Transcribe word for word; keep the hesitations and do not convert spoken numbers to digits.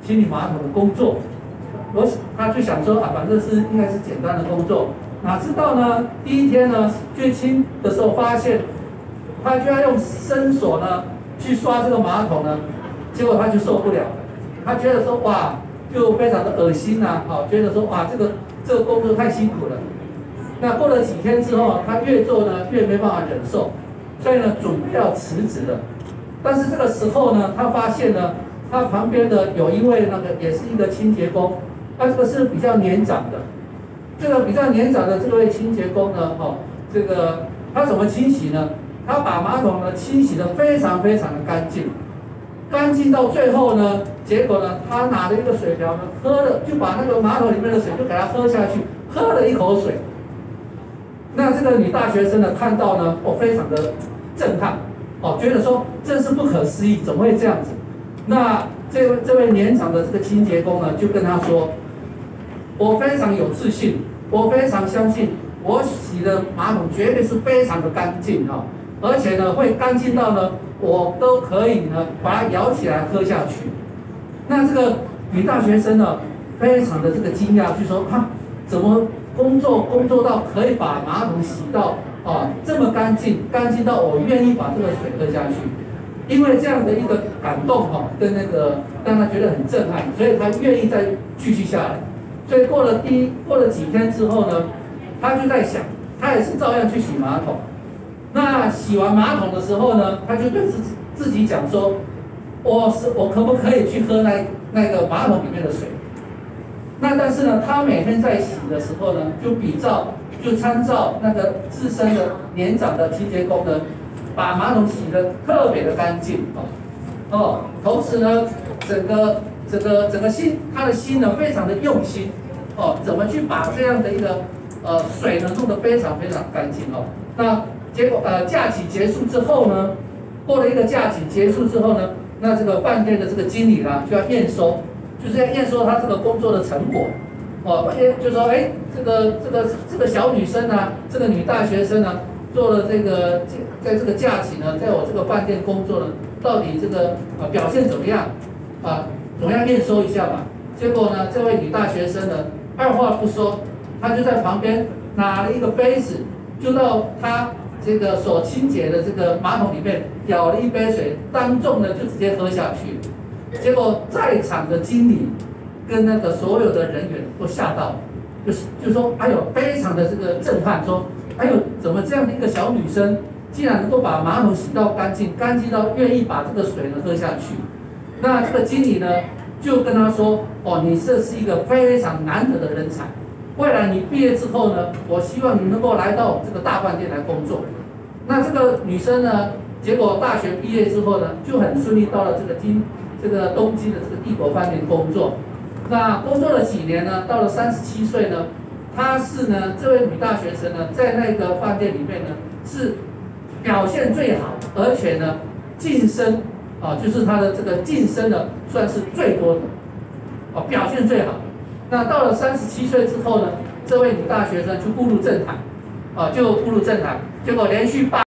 清理马桶的工作。我他就想说啊，反正是应该是简单的工作，哪知道呢？第一天呢去清的时候发现，他就要用伸手呢去刷这个马桶呢，结果他就受不了了，他觉得说哇，就非常的恶心呐、啊，好，觉得说哇这个这个工作太辛苦了。那过了几天之后，他越做呢越没办法忍受，所以呢准备要辞职了。但是这个时候呢，他发现呢，他旁边的有一位那个也是一个清洁工。他这个是比较年长的，这个比较年长的这位清洁工呢，哦，这个他怎么清洗呢？他把马桶呢清洗得非常非常的干净，干净到最后呢，结果呢，他拿了一个水瓢呢，喝了就把那个马桶里面的水就给他喝下去，喝了一口水。那这个女大学生呢看到呢，哦，非常的震撼，哦，觉得说真是不可思议，怎么会这样子？那这位这位年长的这个清洁工呢，就跟他说。我非常有自信，我非常相信我洗的马桶绝对是非常的干净哈，而且呢会干净到呢我都可以呢把它舀起来喝下去。那这个女大学生呢非常的这个惊讶，就说啊怎么工作工作到可以把马桶洗到啊这么干净，干净到我愿意把这个水喝下去。因为这样的一个感动哈，跟那个让他觉得很震撼，所以他愿意再继续下来。所以过了第一过了几天之后呢，他就在想，他也是照样去洗马桶。那洗完马桶的时候呢，他就对自己自己讲说，我是我可不可以去喝那那个马桶里面的水？那但是呢，他每天在洗的时候呢，就比照就参照那个自身的年长的清洁工呢，把马桶洗得特别的干净哦哦，同时呢，整个。整个整个心，他的心呢非常的用心，哦，怎么去把这样的一个呃水呢弄得非常非常干净哦。那结果呃假期结束之后呢，过了一个假期结束之后呢，那这个饭店的这个经理呢就要验收，就是要验收他这个工作的成果，哦，就说哎这个这个这个小女生啊，这个女大学生啊，做了这个在这个假期呢，在我这个饭店工作呢，到底这个呃表现怎么样啊？总要验收一下嘛。结果呢，这位女大学生呢，二话不说，她就在旁边拿了一个杯子，就到她这个所清洁的这个马桶里面舀了一杯水，当众呢就直接喝下去。结果在场的经理跟那个所有的人员都吓到，就是就说，哎呦，非常的这个震撼，说，哎呦，怎么这样的一个小女生，竟然能够把马桶洗到干净，干净到愿意把这个水呢喝下去？那这个经理呢，就跟他说：“哦，你这是一个非常难得的人才，未来你毕业之后呢，我希望你能够来到这个大饭店来工作。”那这个女生呢，结果大学毕业之后呢，就很顺利到了这个京这个东京的这个帝国饭店工作。那工作了几年呢，到了三十七岁呢，她是呢这位女大学生呢，在那个饭店里面呢是表现最好，而且呢晋升。啊，就是他的这个晋升呢，算是最多的，哦，表现最好。那到了三十七岁之后呢，这位女大学生就步入政坛，啊，就步入政坛，结果连续八。